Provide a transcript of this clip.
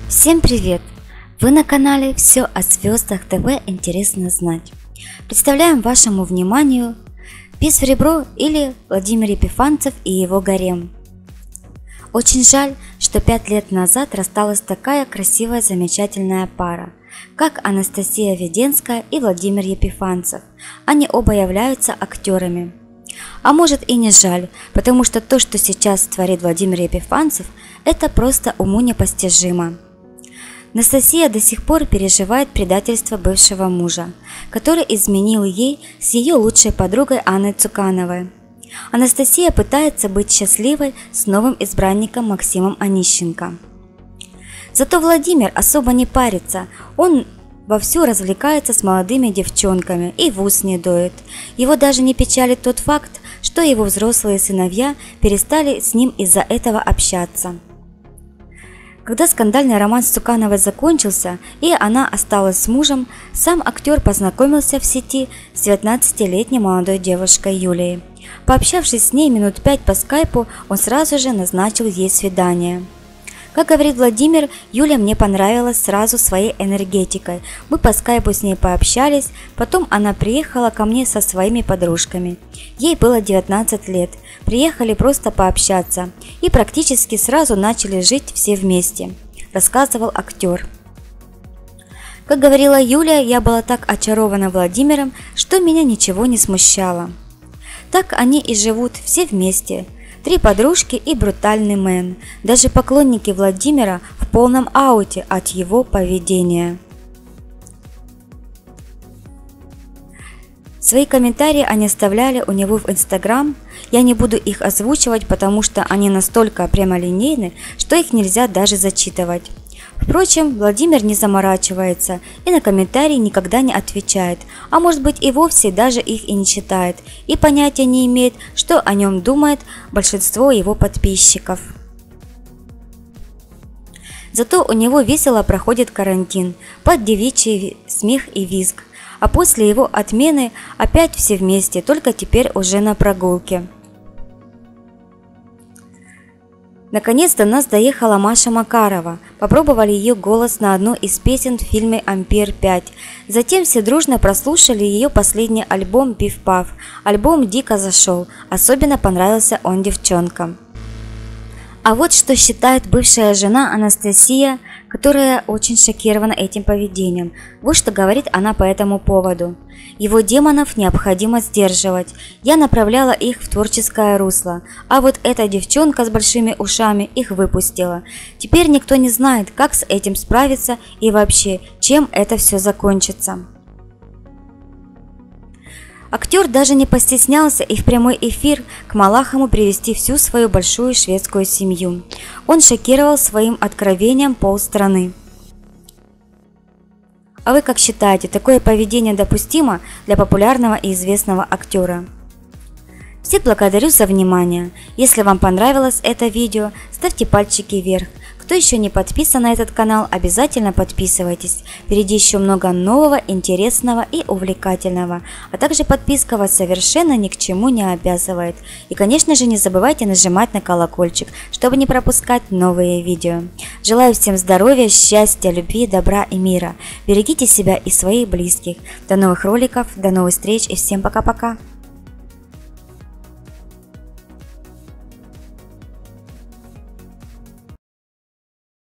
Всем привет! Вы на канале «Все о звездах ТВ интересно знать». Представляем вашему вниманию «Бис в ребро» или Владимир Епифанцев и его гарем. Очень жаль, что 5 лет назад рассталась такая красивая замечательная пара, как Анастасия Веденская и Владимир Епифанцев. Они оба являются актерами. А может и не жаль, потому что то, что сейчас творит Владимир Епифанцев, это просто уму непостижимо. Анастасия до сих пор переживает предательство бывшего мужа, который изменил ей с ее лучшей подругой Анной Цукановой. Анастасия пытается быть счастливой с новым избранником Максимом Онищенко. Зато Владимир особо не парится, он вовсю развлекается с молодыми девчонками и в ус не дует. Его даже не печалит тот факт, что его взрослые сыновья перестали с ним из-за этого общаться. Когда скандальный роман с Цукановой закончился и она осталась с мужем, сам актер познакомился в сети с 19-летней молодой девушкой Юлией. Пообщавшись с ней минут 5 по скайпу, он сразу же назначил ей свидание. Как говорит Владимир, Юля мне понравилась сразу своей энергетикой. Мы по скайпу с ней пообщались, потом она приехала ко мне со своими подружками. Ей было 19 лет, приехали просто пообщаться и практически сразу начали жить все вместе, рассказывал актер. Как говорила Юля, я была так очарована Владимиром, что меня ничего не смущало. Так они и живут все вместе. 3 подружки и брутальный мэн. Даже поклонники Владимира в полном ауте от его поведения. Свои комментарии они оставляли у него в Инстаграм. Я не буду их озвучивать, потому что они настолько прямолинейны, что их нельзя даже зачитывать. Впрочем, Владимир не заморачивается и на комментарии никогда не отвечает, а может быть и вовсе даже их и не читает, и понятия не имеет, что о нем думает большинство его подписчиков. Зато у него весело проходит карантин, под девичий смех и визг, а после его отмены опять все вместе, только теперь уже на прогулке. Наконец до нас доехала Маша Макарова, попробовали ее голос на одну из песен в фильме «Ампер 5». Затем все дружно прослушали ее последний альбом «Пиф-паф». Альбом дико зашел, особенно понравился он девчонкам. А вот что считает бывшая жена Анастасия, которая очень шокирована этим поведением. Вот что говорит она по этому поводу. Его демонов необходимо сдерживать. Я направляла их в творческое русло, а вот эта девчонка с большими ушами их выпустила. Теперь никто не знает, как с этим справиться и вообще, чем это все закончится. Актер даже не постеснялся и в прямой эфир к Малахову привести всю свою большую шведскую семью. Он шокировал своим откровением полстраны. А вы как считаете, такое поведение допустимо для популярного и известного актера? Всех благодарю за внимание. Если вам понравилось это видео, ставьте пальчики вверх. Кто еще не подписан на этот канал, обязательно подписывайтесь. Впереди еще много нового, интересного и увлекательного. А также подписка вас совершенно ни к чему не обязывает. И, конечно же, не забывайте нажимать на колокольчик, чтобы не пропускать новые видео. Желаю всем здоровья, счастья, любви, добра и мира. Берегите себя и своих близких. До новых роликов, до новых встреч и всем пока-пока.